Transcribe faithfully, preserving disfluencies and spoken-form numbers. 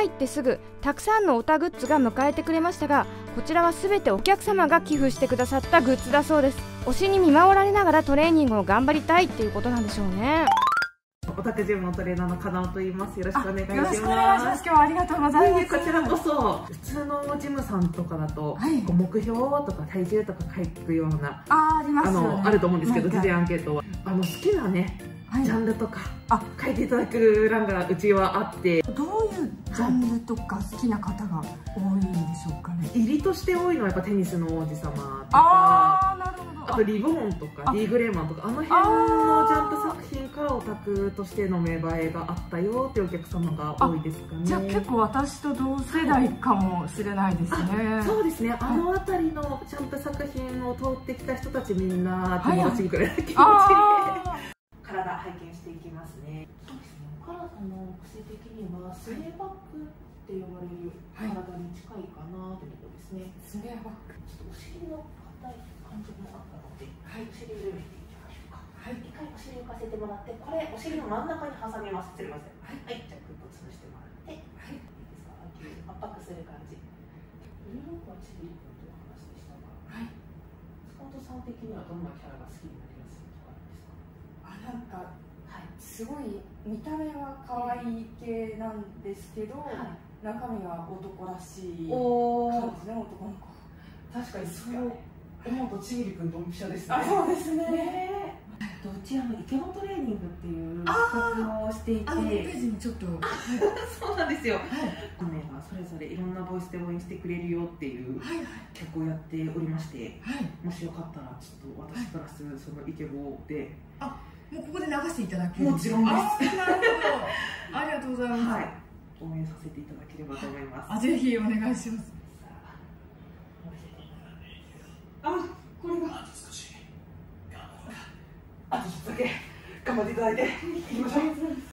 入ってすぐたくさんのオタグッズが迎えてくれましたが、こちらは全てお客様が寄付してくださったグッズだそうです。推しに見守られながらトレーニングを頑張りたいっていうことなんでしょうね。 オタクジムのトレーナーのカナオと言います。よろしくお願いします。 よろしくお願いします。今日はありがとうございます。 こちらこそ、普通のジムさんとかだと、はい、目標とか体重とか書くようなあ、ありますよね、 あのあると思うんですけど、事前アンケートはあの好きなね、はい、ジャンルとか書いていただく欄がうちはあって、 どういうジャンルとか好きな方が多いんでしょうかね。 入りとして多いのはやっぱテニスの王子様とか、 あー、なるほど。 あとリボーンとか D グレーマンとか、あの辺のジャンプ作品からオタクとしての芽生えがあったよっていうお客様が多いですかね。 じゃあ結構私と同世代かもしれないですね。 そうですね、あの辺りのジャンプ作品を通ってきた人たちみんな友達ぐらいの気持ちで、はい、体拝見していきますね。そうですね、体の癖的にはスレーバックって呼ばれる体に近いかなというところですね。 スレーバック、 ちょっとお尻の硬い感じもあったので、はい、お尻緩めていきましょうか。はい、一回お尻浮かせてもらって、これお尻の真ん中に挟みます。すみません。はい、はい、じゃあグッと潰してもらって、はい、いいですか。圧迫する感じ。ニューヨークはチビリ君という話でしたが、はい、スカウトさん的にはどんなキャラが好きになりやすいとかあるんですか。 あ、なんか、はい、すごい見た目は可愛い系なんですけど、はい、中身は男らしい感じの男の子。 確かにそう思うとちびりくんドンピシャですね。 あ、そうですね。 うちあのイケボトレーニングっていう企画をしていて、 あのページにちょっとそうなんですよ。メンバーそれぞれいろんなボイスで応援してくれるよっていう企画をやっておりまして、もしよかったらちょっと私プラスそのイケボで、 あ、もうここで流していただける。 もちろんです。 なるほど。ありがとうございます。 応援させていただければと思います。 あ、ぜひお願いします。 あ、これがあとちょっとだけ頑張っていただいていきましょう。